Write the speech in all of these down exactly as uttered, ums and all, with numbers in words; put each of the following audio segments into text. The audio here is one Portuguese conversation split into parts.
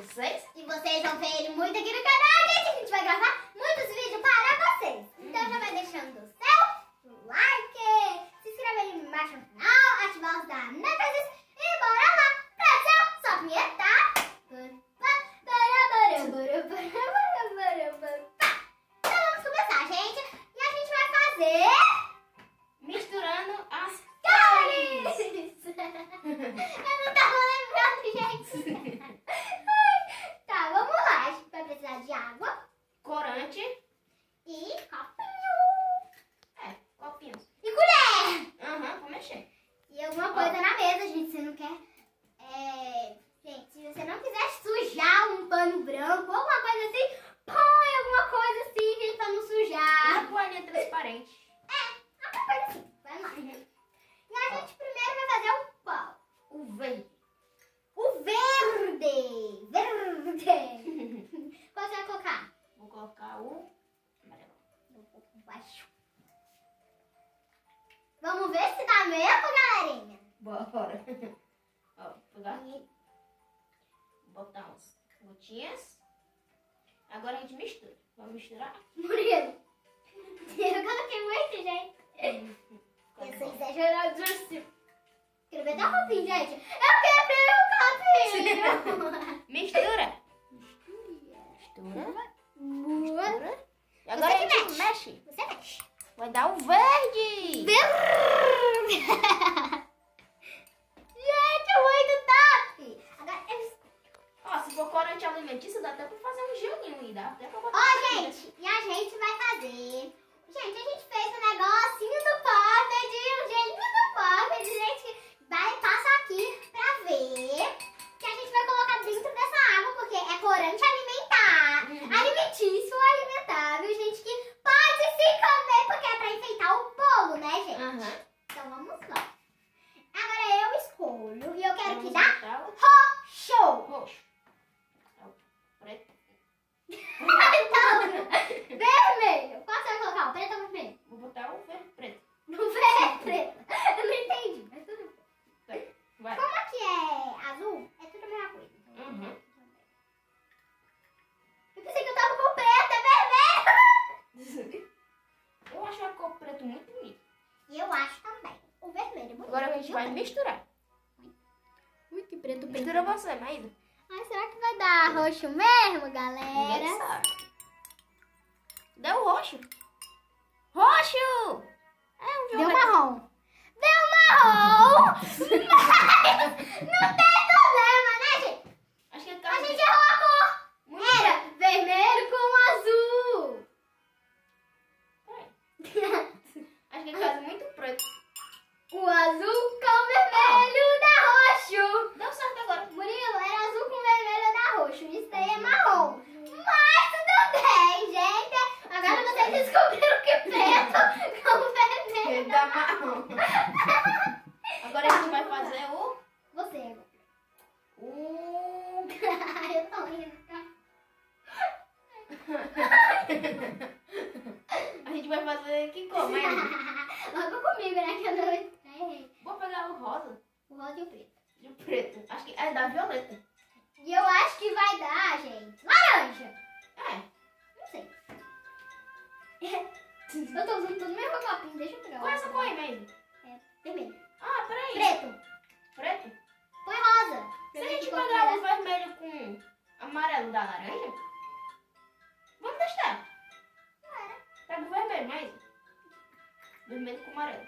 vocês. E vocês vão ver ele muito aqui no canal, gente. A gente vai gravar muitos vídeos para vocês. Então já vai deixando o seu like, se inscreve aí embaixo no canal, ativar os danetas e bora lá pra seu só vinheta. Então vamos começar, gente. E a gente vai fazer... Misturando as cores. Eu não tava lembrando, gente. Tá, vamos lá. A gente vai precisar de água, corante e copinho. É, copinhos. E colher. Aham, uhum, vou mexer. E alguma coisa na mesa, gente. Você não quer... É... Gente, se você não quiser sujar um pano branco, alguma coisa assim, põe alguma coisa assim, gente, pra não sujar. Uma toalhinha transparente. É, alguma coisa assim. Vai lá. E a gente primeiro vai fazer o qual? O verde. O verde. Verde. Qual você vai colocar? Vou colocar o amarelo. Um pouco baixo. Vamos ver se dá mesmo, galerinha? Bora. Ó, vou pegar aqui. Vou botar umas gotinhas. Agora a gente mistura. Vamos misturar? Murilo. Eu coloquei muito, gente. Eu sou exageradíssimo. Quero ver dar um copinho, gente. Eu quebrei o copinho. Mistura. Mistura. Mistura. E agora Você a gente mexe. mexe. Você mexe. Vai dar o verde. Verde. Gente, é muito top. Agora eu... Ó, se for corante alimentício, dá até pra fazer um gelinho aí. Dá até pra botar. Ó, gente, e a gente vai fazer... Gente, a gente fez um negocinho do Popped, um gelinho do Popped, gente. Vai, passa aqui pra ver que a gente vai colocar dentro dessa água, porque é corante alimentar, Uhum. alimentício, alimentável, gente, que pode se comer, porque é pra enfeitar o bolo, né, gente? Aham. Então vamos lá. Agora eu escolho e eu quero Vamos que dá botar o roxo. roxo. É o preto. Então, vermelho. Qual você vai colocar? O preto ou o vermelho? Vou botar o verde preto. No verde, preto. Eu não entendi, mas tudo bem. Vai. Como aqui é azul, é tudo a mesma coisa. Então, Uhum. eu pensei que eu tava com preto, é vermelho. Eu acho a cor preto muito bonita. E eu acho também. O vermelho é bonito. Agora a gente vai misturar. Ui, que preto, preto. Mistura você, Maísa. Ai, será que vai dar roxo mesmo, Ninguém galera? sabe. Deu roxo. Roxo! É um Deu violeta. marrom. Deu marrom! Mas não tem problema, né, gente? Acho que A tá gente errou a cor. muito Era vermelho com azul. Peraí. Acho que casa muito preto. O azul com o vermelho dá roxo. Deu certo agora. Murilo, era azul com vermelho dá roxo. Isso daí é marrom. Mas tudo bem, gente. Agora vocês descobriram que preto com vermelho Ele dá marrom. Agora a gente vai fazer o... Você. O... Eu tô rindo. A gente vai fazer que cor, Maísa? Logo comigo, né? Que eu não errei. Vou pegar o rosa O rosa e o preto. e o preto. Acho que é da violeta. E eu acho que vai dar, gente, laranja. É. Não sei. Eu tô usando tudo no mesmo copinho. Deixa eu pegar o Qual é essa cor aí, Maísa? É, vermelho. Ah, peraí. Preto. Preto? Põe rosa. Se a gente pegar o vermelho com amarelo da laranja, vamos testar. Pega o vermelho, Maísa. Vermelho com amarelo.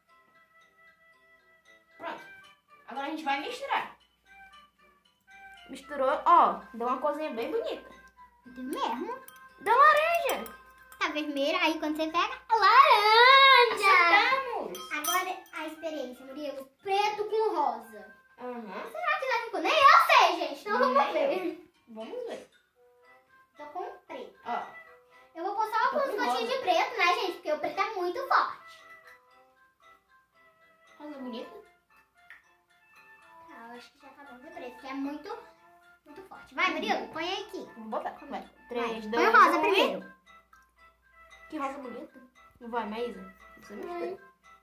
Pronto. Agora a gente vai misturar. Misturou, ó, deu uma coisinha bem bonita. Deu mesmo. Deu laranja. Tá vermelho, aí quando você pega, laranja. Acertamos. Agora a experiência, Murilo. Preto com rosa. Aham. Será que já ficou? Nem eu sei, gente. Então vamos Nem ver. Vamos ver. Tô com preto. Ó. Eu vou postar Tô alguns com gotinhos rosa. de preto, né, gente? Porque o preto é muito forte. Rosa bonita. Tá, eu acho que já tá bom de preto, que é muito, muito forte. Vai, Murilo, põe aí aqui. Vou botar. Vai. Vai. três, Põe dois, o rosa um, primeiro. e- Que rosa bonita. Não vai, Maísa? Você mistura.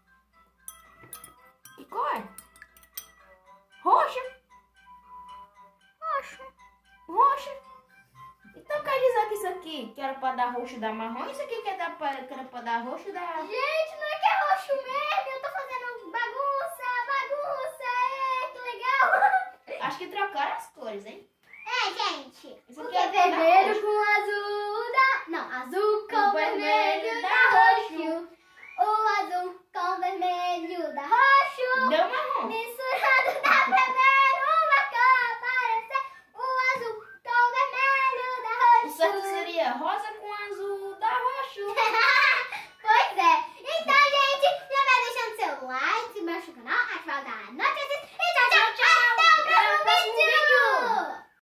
Que cor é? Roxa. Roxo. Roxa. aqui que era pra dar roxo da marrom, isso aqui que era pra, que era pra dar roxo da... Gente, não é que é roxo mesmo, eu tô fazendo bagunça, bagunça, é, que legal. Acho que trocaram as cores, hein? É, gente, Isso porque aqui é pra dar vermelho roxo. com azul dá... Não, azul com Com vermelho vermelho dá dá roxo. O azul com vermelho dá roxo. Deu marrom. Misturado dá primeiro uma cor aparecer. O azul com vermelho dá roxo. O certo seria rosa com azul, dá roxo.